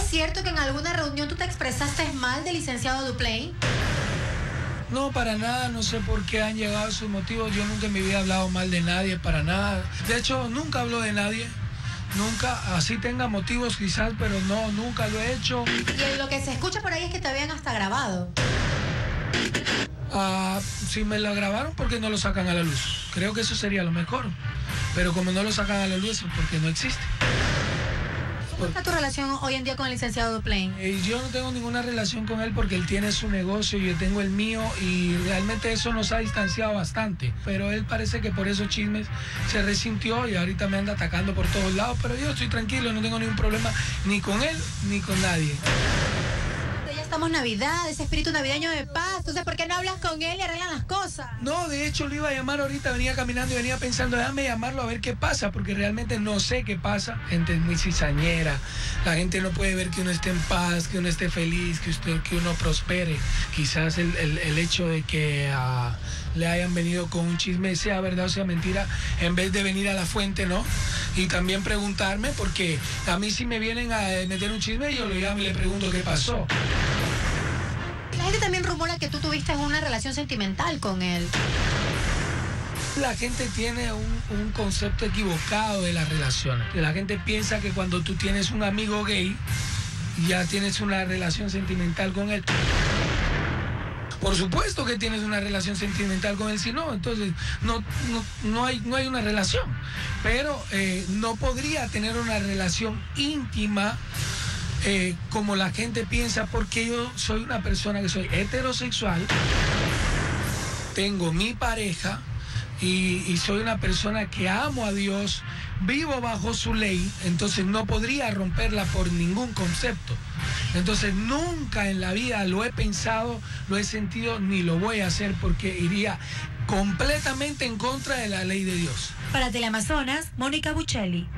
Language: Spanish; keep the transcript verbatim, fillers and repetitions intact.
¿Es cierto que en alguna reunión tú te expresaste mal del licenciado Duplain? No, para nada, no sé por qué han llegado a sus motivos. Yo nunca en mi vida he hablado mal de nadie, para nada. De hecho, nunca hablo de nadie. Nunca, así tenga motivos quizás, pero no, nunca lo he hecho. Y lo que se escucha por ahí es que te habían hasta grabado. Ah, si me lo grabaron, ¿por qué no lo sacan a la luz? Creo que eso sería lo mejor. Pero como no lo sacan a la luz, es porque no existe. ¿Cómo está tu relación hoy en día con el licenciado Duplain? Eh, yo no tengo ninguna relación con él porque él tiene su negocio y yo tengo el mío y realmente eso nos ha distanciado bastante. Pero él parece que por esos chismes se resintió y ahorita me anda atacando por todos lados. Pero yo estoy tranquilo, no tengo ningún problema ni con él ni con nadie. Ya estamos Navidad, ese espíritu navideño de paz. Entonces, ¿por qué no hablas con él y arreglan las cosas? No, de hecho lo iba a llamar ahorita, venía caminando y venía pensando, déjame llamarlo a ver qué pasa, porque realmente no sé qué pasa. Gente es muy cizañera, la gente no puede ver que uno esté en paz, que uno esté feliz, que, usted, que uno prospere. Quizás el, el, el hecho de que uh, le hayan venido con un chisme, sea verdad o sea mentira, en vez de venir a la fuente, ¿no? Y también preguntarme, porque a mí si me vienen a meter un chisme, yo lo llamo y le pregunto qué pasó. La gente también rumora que tú tuviste una relación sentimental con él. La gente tiene un, un concepto equivocado de las relaciones. La gente piensa que cuando tú tienes un amigo gay, ya tienes una relación sentimental con él. Por supuesto que tienes una relación sentimental con él, si no, entonces no, no, no, hay, no hay una relación. Pero eh, no podría tener una relación íntima eh, como la gente piensa, porque yo soy una persona que soy heterosexual, tengo mi pareja y, y soy una persona que amo a Dios, vivo bajo su ley, entonces no podría romperla por ningún concepto. Entonces nunca en la vida lo he pensado, lo he sentido, ni lo voy a hacer porque iría completamente en contra de la ley de Dios. Para Teleamazonas, Mónica Buccelli.